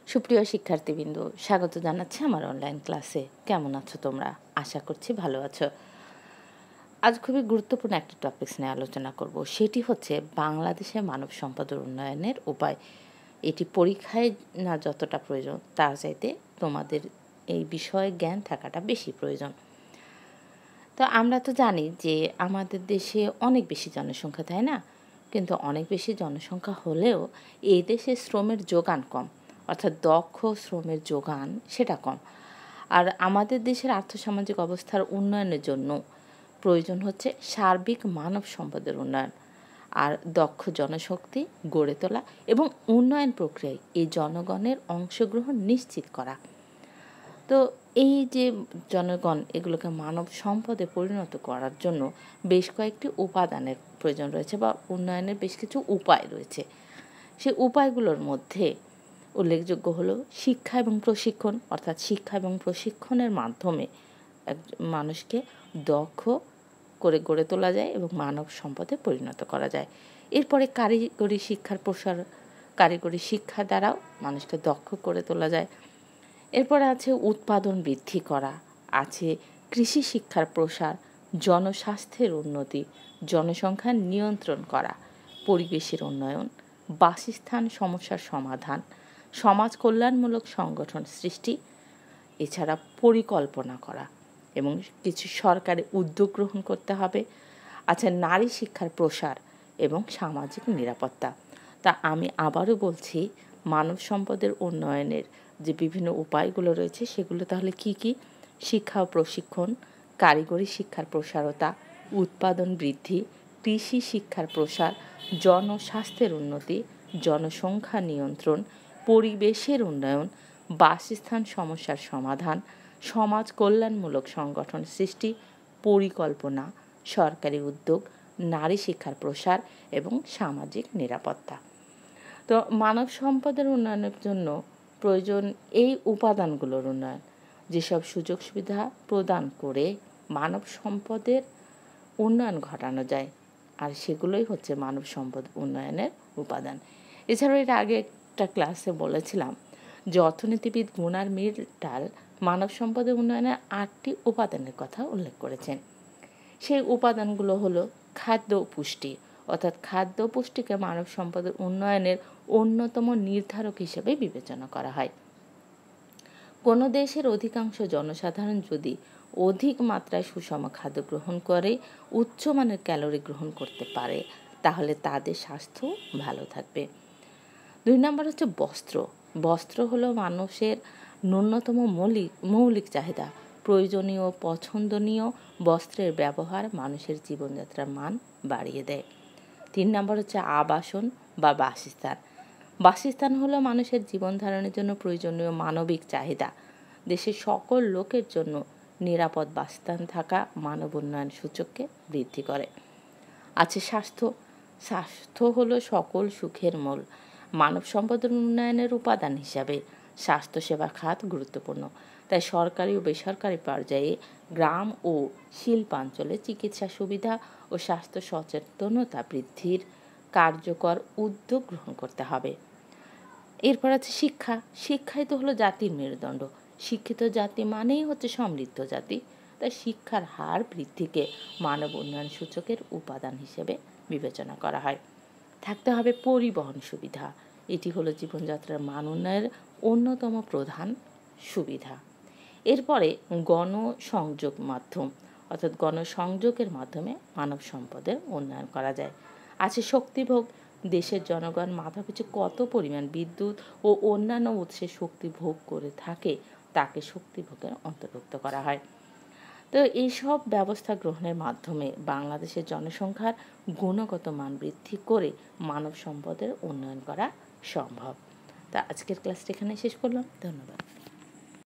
সুপ্রিয় শিক্ষার্থীবৃন্দ, স্বাগত জানাচ্ছি আমার অনলাইন ক্লাসে। কেমন আছো তোমরা? আশা করছি ভালো আছো। আজ খুবই গুরুত্বপূর্ণ একটা টপিকস নিয়ে আলোচনা করব। সেটি হচ্ছে বাংলাদেশের মানব সম্পদ উন্নয়নের উপায়। এটি পরীক্ষায় না যতটা প্রয়োজন, তার চাইতে তোমাদের এই বিষয়ে জ্ঞান থাকাটা বেশি প্রয়োজন। তো আমরা তো জানি যে আমাদের দেশে অনেক বেশি জনসংখ্যা, তাই না? কিন্তু অনেক বেশি জনসংখ্যা হলেও এই দেশে শ্রমের যোগান কম, অর্থাৎ দক্ষ শ্রমের যোগান সেটা কম। আর আমাদের দেশের আর্থসামাজিক অবস্থার উন্নয়নের জন্য প্রয়োজন হচ্ছে সার্বিক মানব সম্পদের উন্নয়ন আর দক্ষ জনশক্তি গড়ে তোলা এবং উন্নয়ন প্রক্রিয়ায় এই জনগণের অংশগ্রহণ নিশ্চিত করা। তো এই যে জনগণ এগুলোকে মানব সম্পদে পরিণত করার জন্য বেশ কয়েকটি উপাদানের প্রয়োজন রয়েছে বা উন্নয়নের বেশ কিছু উপায় রয়েছে। সেই উপায়গুলোর মধ্যে উল্লেখযোগ্য হলো শিক্ষা এবং প্রশিক্ষণ, অর্থাৎ শিক্ষা এবং প্রশিক্ষণের মাধ্যমে মানুষকে দক্ষ করে গড়ে তোলা যায় এবং মানব সম্পদে পরিণত করা যায়। এরপরে কারিগরি শিক্ষার প্রসার, কারিগরি শিক্ষা দ্বারাও মানুষকে দক্ষ করে তোলা যায়। এরপরে আছে উৎপাদন বৃদ্ধি করা, আছে কৃষি শিক্ষার প্রসার, জনস্বাস্থ্যের উন্নতি, জনসংখ্যা নিয়ন্ত্রণ করা, পরিবেশের উন্নয়ন, বাসস্থান সমস্যার সমাধান, সমাজ কল্যাণমূলক সংগঠন সৃষ্টি, এছাড়া পরিকল্পনা করা এবং কিছু সরকারি উদ্যোগ গ্রহণ করতে হবে। আছে নারী শিক্ষার প্রসার এবং সামাজিক নিরাপত্তা। তা আমি আবারও বলছি, মানব সম্পদের উন্নয়নের যে বিভিন্ন উপায়গুলো রয়েছে সেগুলো তাহলে কি কি? শিক্ষা ও প্রশিক্ষণ, কারিগরি শিক্ষার প্রসারতা, উৎপাদন বৃদ্ধি, কৃষি শিক্ষার প্রসার, জনস্বাস্থ্যের উন্নতি, জনসংখ্যা নিয়ন্ত্রণ, পরিবেশের উন্নয়ন, বাসস্থান সমস্যার সমাধান, সমাজ কল্যাণমূলক সংগঠন সৃষ্টি, পরিকল্পনা, সরকারি উদ্যোগ, নারী শিক্ষার প্রসার এবং সামাজিক নিরাপত্তা। তো মানব সম্পদের উন্নয়নের জন্য প্রয়োজন এই উপাদানগুলোর উন্নয়ন, যেসব সুযোগ সুবিধা প্রদান করে মানব সম্পদের উন্নয়ন ঘটানো যায়, আর সেগুলোই হচ্ছে মানব সম্পদ উন্নয়নের উপাদান। এছাড়াও এর আগে একটা ক্লাসে বলেছিলাম যে অর্থনীতিবিদ গুনার মিল্টাল মানব সম্পদের উন্নয়নের 8টি উপাদানের কথা উল্লেখ করেছেন। সেই উপাদানগুলো হলো খাদ্য ও পুষ্টি, অর্থাৎ খাদ্য পুষ্টিকে মানব সম্পদের উন্নয়নের অন্যতম নির্ধারক হিসেবে বিবেচনা করা হয়। কোনো দেশের অধিকাংশ জনসাধারণ যদি অধিক মাত্রায় সুষম খাদ্য গ্রহণ করে, উচ্চমানের ক্যালোরি গ্রহণ করতে পারে, তাহলে তাদের স্বাস্থ্য ভালো থাকবে। 2 নম্বর হচ্ছে বস্ত্র। বস্ত্র হলো মানুষের ন্যূনতম মৌলিক চাহিদা। প্রয়োজনীয় পছন্দনীয় বস্ত্রের ব্যবহার মানুষের জীবনযাত্রার মান বাড়িয়ে দেয়। 3 নম্বর হচ্ছে আবাসন বা বাসস্থান। বাসস্থান হলো মানুষের জীবন ধারণের জন্য প্রয়োজনীয় মানবিক চাহিদা। দেশের সকল লোকের জন্য নিরাপদ বাসস্থান থাকা মানব উন্নয়ন সূচককে বৃদ্ধি করে। আছে স্বাস্থ্য। স্বাস্থ্য হলো সকল সুখের মূল। মানব সম্পদের উন্নয়নের উপাদান হিসাবে স্বাস্থ্যসেবা খাত গুরুত্বপূর্ণ। তাই সরকারি ও বেসরকারি পর্যায়ে গ্রাম ও শিল্পাঞ্চলে চিকিৎসা সুবিধা ও স্বাস্থ্য সচেতনতা বৃদ্ধির কার্যকর উদ্যোগ গ্রহণ করতে হবে। এরপর আছে শিক্ষা। শিক্ষাই তো হলো জাতির মেরুদণ্ড। শিক্ষিত জাতি মানেই হচ্ছে সমৃদ্ধ জাতি। তাই শিক্ষার হার বৃদ্ধিকে মানব উন্নয়ন সূচকের উপাদান হিসেবে বিবেচনা করা হয়। থাকতে হবে পরিবহন সুবিধা। এটি হলো জীবনযাত্রার মান উন্নয়নের অন্যতম প্রধান সুবিধা। এরপরে গণসংযোগ মাধ্যম, অর্থাৎ গণসংযোগের মাধ্যমে মানব সম্পদের উন্নয়ন করা যায়। আছে শক্তিভোগ। দেশের জনগণ মাথাপিছু কত পরিমাণ বিদ্যুৎ ও অন্যান্য উৎসে শক্তি ভোগ করে থাকে তাকে শক্তিভোগের অন্তর্ভুক্ত করা হয়। তো এইসব ব্যবস্থা গ্রহণের মাধ্যমে বাংলাদেশের জনসংখ্যার গুণগত মান বৃদ্ধি করে মানব সম্পদের উন্নয়ন করা সম্ভব। তা আজকের ক্লাসটা এখানে শেষ করলাম। ধন্যবাদ।